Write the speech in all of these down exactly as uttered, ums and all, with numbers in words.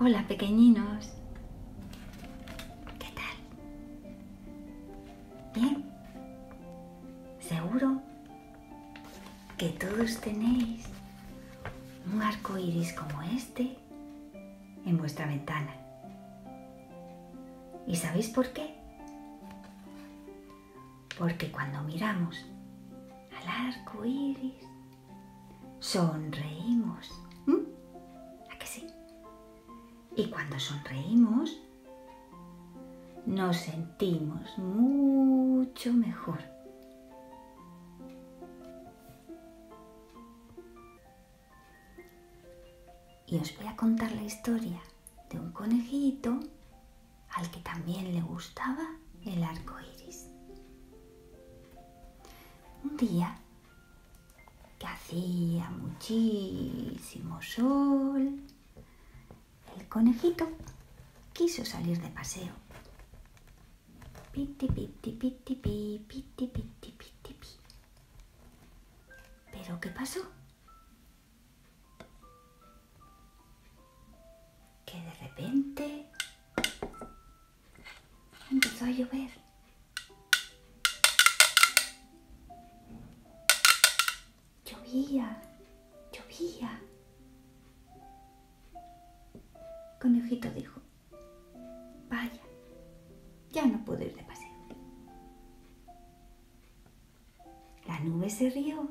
Hola, pequeñinos. ¿Qué tal? ¿Bien? ¿Seguro que todos tenéis un arco iris como este en vuestra ventana? ¿Y sabéis por qué? Porque cuando miramos al arco iris sonreímos. ¿Mm? ¿A que sí? Y cuando sonreímos nos sentimos mucho mejor. Y os voy a contar la historia de un conejito al que también le gustaba el arco iris. Un día que hacía muchísimo sol, el conejito quiso salir de paseo. Piti, piti, piti, pi, piti, piti, piti, pi. ¿Pero qué pasó? Que de repente empezó a llover. Llovía, llovía. Conejito dijo: vaya, ya no puedo ir de paseo. La nube se rió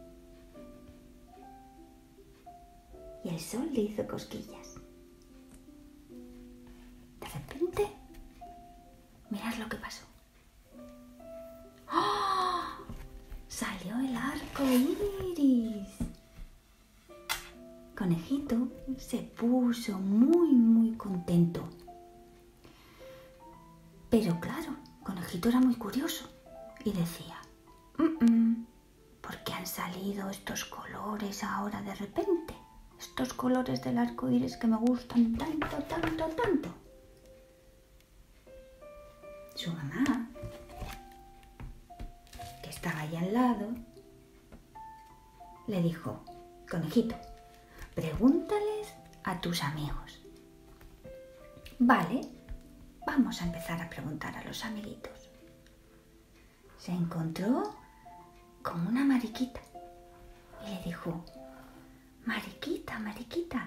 y el sol le hizo cosquillas. De repente, mirad lo que pasó. ¡Oh! Salió el arco iris. Conejito se puso muy, muy contento. Pero claro, Conejito era muy curioso y decía: mm-mm, ¿por qué han salido estos colores ahora de repente? Estos colores del arco iris que me gustan tanto, tanto, tanto. Su mamá, que estaba ahí al lado, le dijo: Conejito, pregúntales a tus amigos. Vale, vamos a empezar a preguntar a los amiguitos. Se encontró con una mariquita y le dijo: Mariquita, mariquita,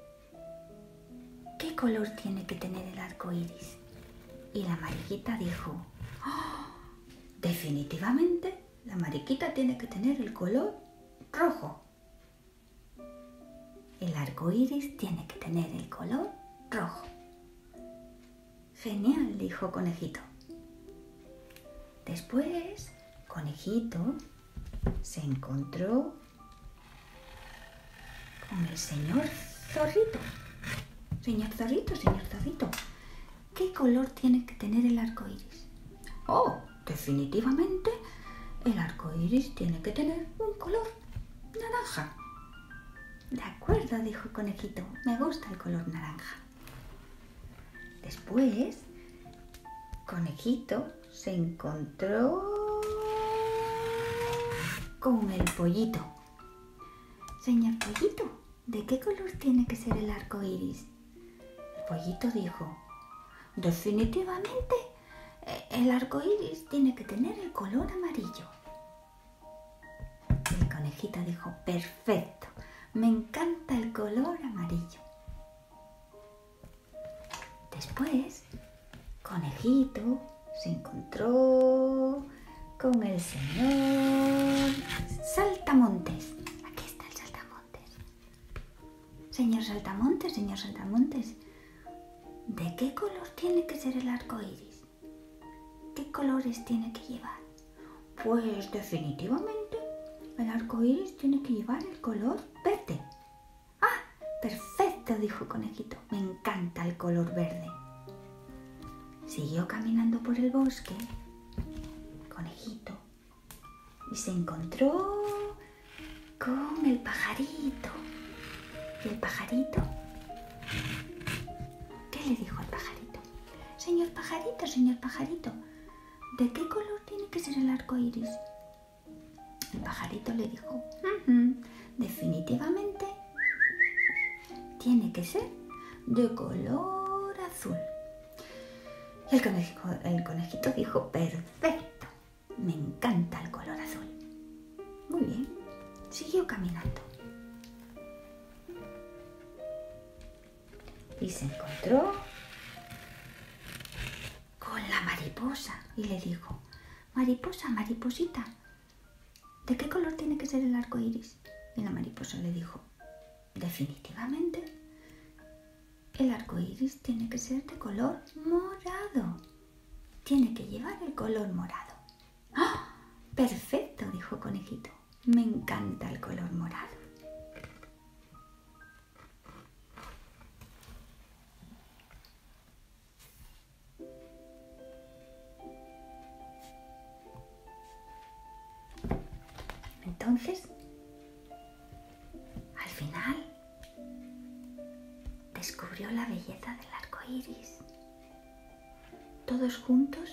¿qué color tiene que tener el arco iris? Y la mariquita dijo: oh, definitivamente la mariquita tiene que tener el color rojo. El arco iris tiene que tener el color rojo. Genial, dijo Conejito. Después, Conejito se encontró con el señor Zorrito. Señor Zorrito, señor Zorrito, ¿qué color tiene que tener el arco iris? Oh, definitivamente el arco iris tiene que tener un color naranja. De acuerdo, dijo Conejito, me gusta el color naranja. Después, Conejito se encontró con el pollito. Señor Pollito, ¿de qué color tiene que ser el arco iris? El pollito dijo: definitivamente el arco iris tiene que tener el color amarillo. El conejito dijo: perfecto, me encanta el color amarillo. Después, Conejito se encontró con el señor Saltamontes. Aquí está el Saltamontes. Señor Saltamontes, señor Saltamontes, ¿de qué color tiene que ser el arco iris? ¿Qué colores tiene que llevar? Pues definitivamente el arco iris tiene que llevar el color verde. ¡Ah! Perfecto, dijo Conejito. Me encanta el color verde. Siguió caminando por el bosque, Conejito, y se encontró con el pajarito. ¿Y el pajarito? ¿Qué le dijo al pajarito? Señor pajarito, señor pajarito, ¿de qué color tiene que ser el arco iris? El pajarito le dijo: uh-huh, definitivamente tiene que ser de color azul. Y el, conejo, el conejito dijo, perfecto, me encanta el color azul. Muy bien, siguió caminando. Y se encontró con la mariposa y le dijo, mariposa, mariposita, ¿de qué color tiene que ser el arco iris? Y la mariposa le dijo, definitivamente, el arco iris tiene que ser de color morado. Tiene que llevar el color morado. ¡Ah! Perfecto, dijo el conejito. Me encanta el color morado. Entonces, al final, descubrió la belleza del arco iris. Todos juntos,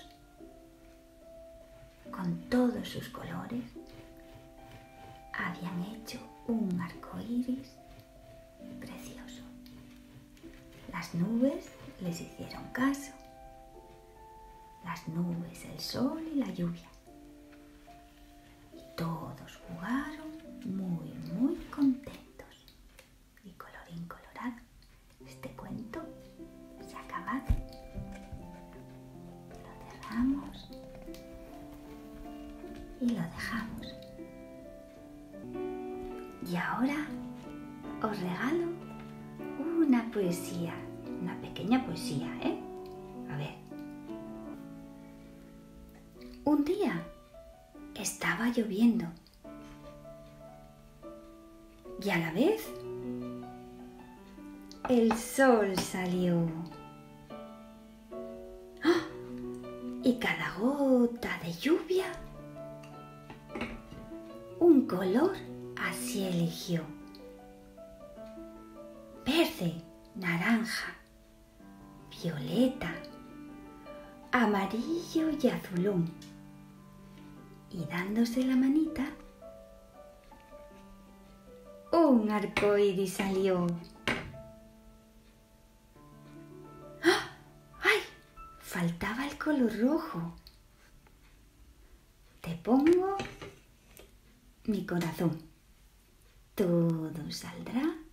con todos sus colores, habían hecho un arco iris precioso. Las nubes les hicieron caso. Las nubes, el sol y la lluvia. Y todos jugaron muy, muy contentos. Y colorín colorado, este cuento se ha acabado. Lo cerramos y lo dejamos. Y ahora os regalo una poesía, una pequeña poesía, ¿eh? A ver. Un día estaba lloviendo y a la vez el sol salió. ¡Ah! Y cada gota de lluvia un color así eligió. Verde, naranja, violeta, amarillo y azulón. Y dándose la manita, un arco iris salió. ¡Ah! ¡Ay! Faltaba el color rojo. Te pongo mi corazón. Todo saldrá